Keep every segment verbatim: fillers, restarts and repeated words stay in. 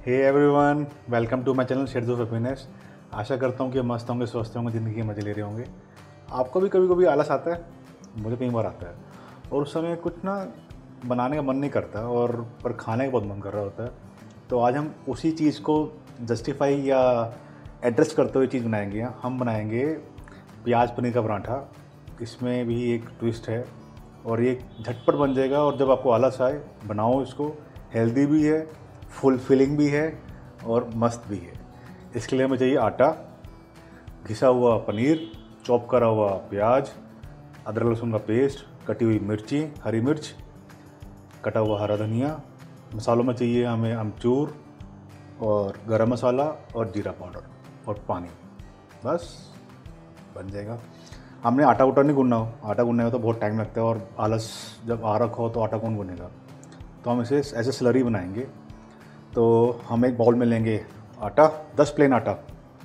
Hey everyone, welcome to my channel shades of happiness. आशा करता हूँ कि मस्त होंगे, स्वस्थ होंगे, ज़िंदगी के मज़े ले रहे होंगे। आपको भी कभी कभी आलस आता है, मुझे कई बार आता है, और उस समय कुछ ना बनाने का मन नहीं करता और पर खाने का बहुत मन कर रहा होता है। तो आज हम उसी चीज़ को जस्टिफाई या एड्रेस करते हुए चीज़ बनाएंगे। हम बनाएंगे प्याज पनीर का पराठा। इसमें भी एक ट्विस्ट है और ये झटपट बन जाएगा, और जब आपको आलस आए बनाओ इसको। हेल्दी भी है, फुलफिलिंग भी है और मस्त भी है। इसके लिए हमें चाहिए आटा, घिसा हुआ पनीर, चॉप करा हुआ प्याज, अदरक लहसुन का पेस्ट, कटी हुई मिर्ची, हरी मिर्च, कटा हुआ हरा धनिया। मसालों में चाहिए हमें अमचूर और गरम मसाला और जीरा पाउडर और पानी। बस बन जाएगा। हमने आटा उटा नहीं गूंदना हो, आटा गूंदने में तो बहुत टाइम लगता है और आलस जब आ रखा हो तो आटा कौन गूंदेगा। तो हम इसे ऐसे स्लरी बनाएंगे। तो हम एक बाउल में लेंगे आटा, दस प्लेन आटा।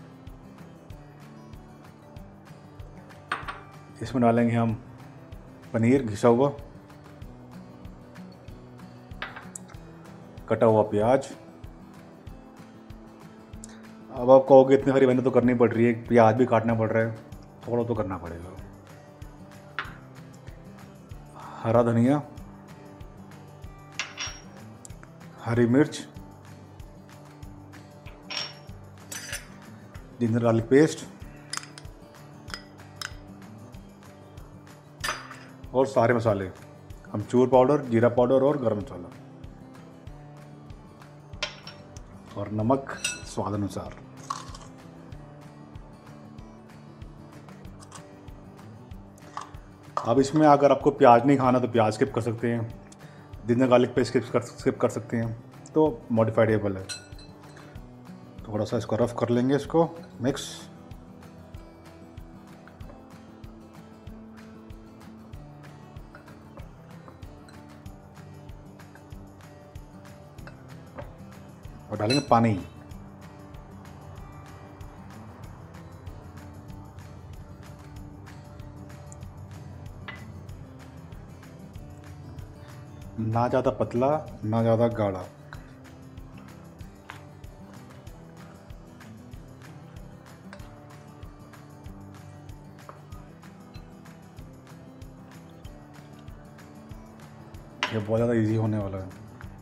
इसमें डालेंगे हम पनीर घिसा हुआ, कटा हुआ प्याज। अब आप कहोगे इतनी सारी मेहनत तो करनी पड़ रही है, प्याज भी काटना पड़ रहा है, थोड़ा तो करना पड़ेगा। हरा धनिया, हरी मिर्च, जिंजर गार्लिक पेस्ट और सारे मसाले, अमचूर पाउडर, जीरा पाउडर और गरम मसाला और नमक स्वाद अनुसार। अब इसमें अगर आपको प्याज नहीं खाना तो प्याज स्किप कर सकते हैं, जिंजर गार्लिक पेस्ट स्किप कर स्किप कर सकते हैं, तो मॉडिफाइडेबल है। थोड़ा सा इसको रफ कर लेंगे, इसको मिक्स। और डालेंगे पानी। ना ज़्यादा पतला ना ज़्यादा गाढ़ा। ये बहुत ज़्यादा इजी होने वाला है।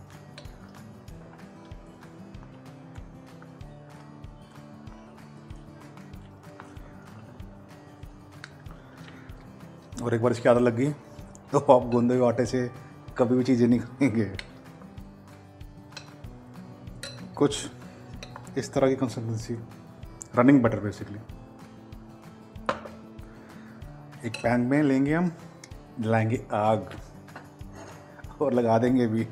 और एक बार इसकी आदत लग गई तो आप गूंदे हुए आटे से कभी भी चीज़ें नहीं खाएंगे। कुछ इस तरह की कंसिस्टेंसी, रनिंग बटर बेसिकली। एक पैन में लेंगे हम, जलाएंगे आग और लगा देंगे भी।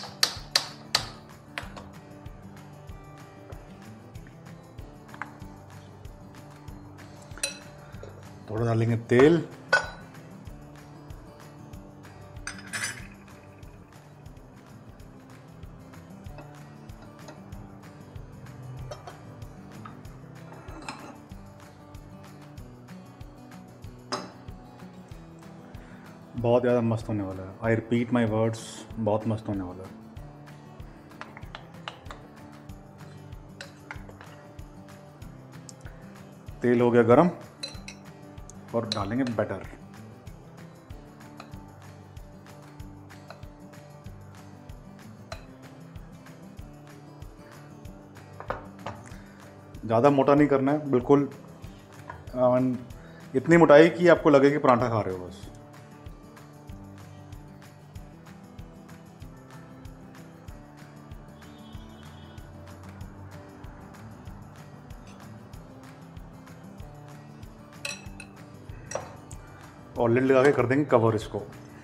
थोड़ा डालेंगे तेल, बहुत ज़्यादा मस्त होने वाला है। आई रिपीट माई वर्ड्स, बहुत मस्त होने वाला है। तेल हो गया गरम और डालेंगे बैटर। ज़्यादा मोटा नहीं करना है, बिल्कुल इतनी मोटाई कि आपको लगे कि पराठा खा रहे हो बस। और लिड लगा के कर देंगे कवर इसको।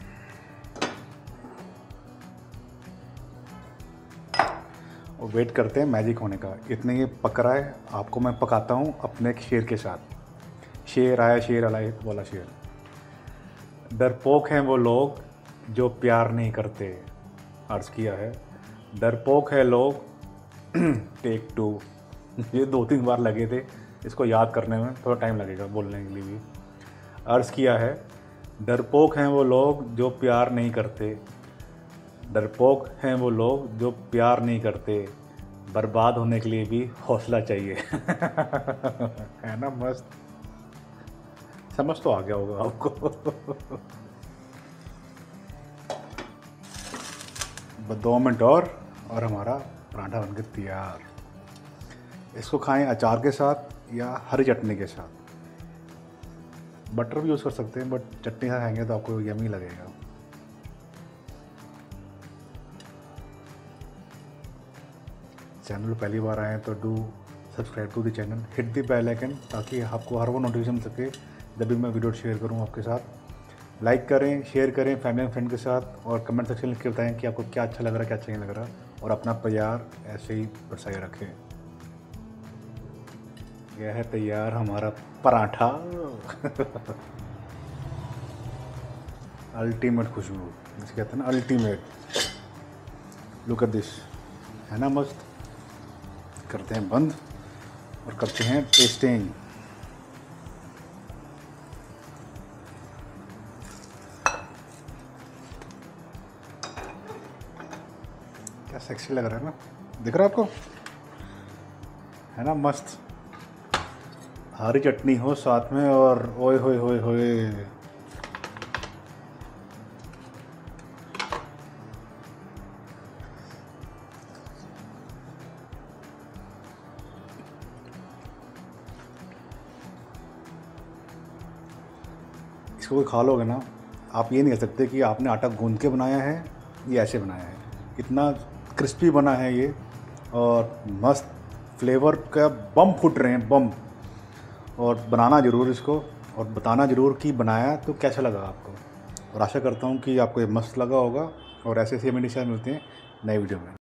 और वेट करते हैं मैजिक होने का। इतने ये पक रहा है, आपको मैं पकाता हूँ अपने एक शेर के साथ। शेर आया शेर आया वाला शेर। डरपोक हैं वो लोग जो प्यार नहीं करते। अर्ज किया है, डरपोक है लोग। Take two. ये दो तीन बार लगे थे, इसको याद करने में थोड़ा टाइम लगेगा बोलने के लिए भी। अर्ज किया है, डरपोक हैं वो लोग जो प्यार नहीं करते। डरपोक हैं वो लोग जो प्यार नहीं करते। बर्बाद होने के लिए भी हौसला चाहिए। है ना मस्त, समझ तो आ गया होगा आपको। बस दो मिनट और और हमारा पराठा बनकर तैयार। इसको खाएं अचार के साथ या हरी चटनी के साथ। बटर भी यूज़ कर सकते हैं, बट चटनी से खाएंगे तो आपको यमी लगेगा। चैनल पहली बार आए तो do subscribe to the channel, hit the bell icon, ताकि आपको हर वो नोटिफिकेशन मिल सके जब भी मैं वीडियो शेयर करूँ आपके साथ। लाइक करें, शेयर करें फैमिली एंड फ्रेंड के साथ, और कमेंट सेक्शन लिख के बताएं कि आपको क्या अच्छा लग रहा है, क्या अच्छा नहीं लग रहा, और अपना प्यार ऐसे ही बरसाए रखें। यह है तैयार हमारा पराठा। अल्टीमेट खुशबू जिसे कहते हैं ना, अल्टीमेट। लुक एट दिस, है ना मस्त। करते हैं बंद और करते हैं टेस्टिंग। क्या सेक्सी लग रहा है ना, दिख रहा है आपको, है ना मस्त। हरी चटनी हो साथ में, और ओए होए होए होए। इसको कोई खा लोगे ना, आप ये नहीं कह सकते कि आपने आटा गूंद के बनाया है, ये ऐसे बनाया है। इतना क्रिस्पी बना है ये, और मस्त फ्लेवर का बम फूट रहे हैं, बम। और बनाना ज़रूर इसको, और बताना ज़रूर कि बनाया तो कैसा लगा आपको। और आशा करता हूँ कि आपको ये मस्त लगा होगा, और ऐसे ऐसे मेरे साथ मिलते हैं नए वीडियो में।